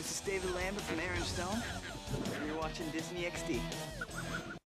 This is David Lambert from Aaron Stone, and you're watching Disney XD.